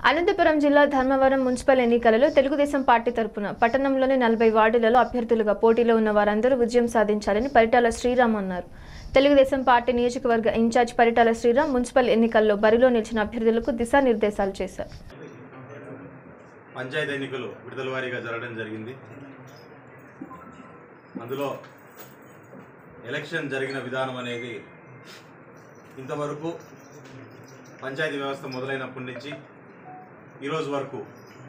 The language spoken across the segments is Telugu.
అనంతపురం జిల్లా ధర్మవరం మున్సిపల్ ఎన్నికలలో తెలుగుదేశం పార్టీ తరపున పట్టణంలోని 40 వార్డులలో అభ్యర్థులుగా పోటీలో ఉన్న వారందరూ విజయం సాధించాలని పరిటాల శ్రీరామ్ అన్నారు. తెలుగుదేశం పార్టీ నియోజకవర్గ ఇన్ఛార్జ్ పరిటాల శ్రీరామ్ మున్సిపల్ ఎన్నికల్లో బరిలో నిలిచిన అభ్యర్థులకు దిశానిర్దేశాలు చేశారు. పంచాయతీ ఎన్నికలు విడతల వారీగా జరగడం జరిగింది. అందులో ఎలక్షన్ జరిగిన విధానం అనేది ఇంతవరకు పంచాయతీ వ్యవస్థ మొదలైనప్పటి నుంచి ఈరోజు వరకు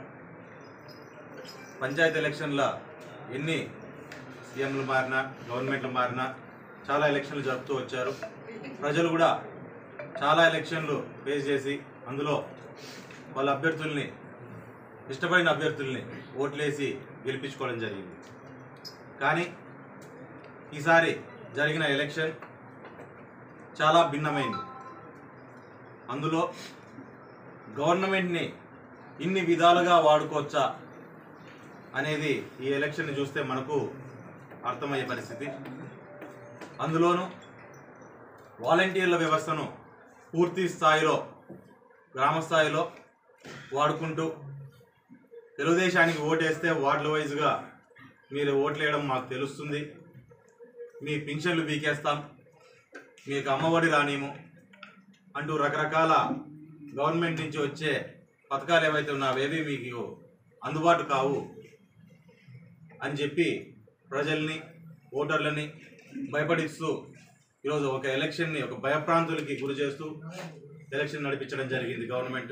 పంచాయతీ ఎలక్షన్ల ఎన్ని సీఎంలు మారినా గవర్నమెంట్లు మారినా చాలా ఎలక్షన్లు జరుపుతూ వచ్చారు. ప్రజలు కూడా చాలా ఎలక్షన్లు ఫేస్ చేసి అందులో వాళ్ళ అభ్యర్థుల్ని ఇష్టపడిన అభ్యర్థుల్ని ఓట్లేసి గెలిపించుకోవడం జరిగింది. కానీ ఈసారి జరిగిన ఎలక్షన్ చాలా భిన్నమైంది. అందులో గవర్నమెంట్ని ఇన్ని విధాలుగా వాడుకోవచ్చా అనేది ఈ ఎలక్షన్ని చూస్తే మనకు అర్థమయ్యే పరిస్థితి. అందులోనూ వాలంటీర్ల వ్యవస్థను పూర్తి స్థాయిలో గ్రామ స్థాయిలో వాడుకుంటూ తెలుగుదేశానికి ఓటేస్తే వార్డుల వైజ్గా మీరు ఓట్లు వేయడం మాకు తెలుస్తుంది, మీ పింఛన్లు బీకేస్తాం, మీకు అమ్మఒడి రానిము అంటూ రకరకాల గవర్నమెంట్ నుంచి వచ్చే పథకాలు ఏవైతే ఉన్నావేవి మీకు అందుబాటు కావు అని చెప్పి ప్రజల్ని ఓటర్లని భయపడిస్తూ ఈరోజు ఒక ఎలక్షన్ని ఒక భయప్రాంతులకి గురి చేస్తూ ఎలక్షన్ నడిపించడం జరిగింది గవర్నమెంట్.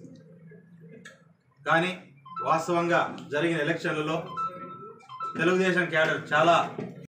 కానీ వాస్తవంగా జరిగిన ఎలక్షన్లలో తెలుగుదేశం క్యాడర్ చాలా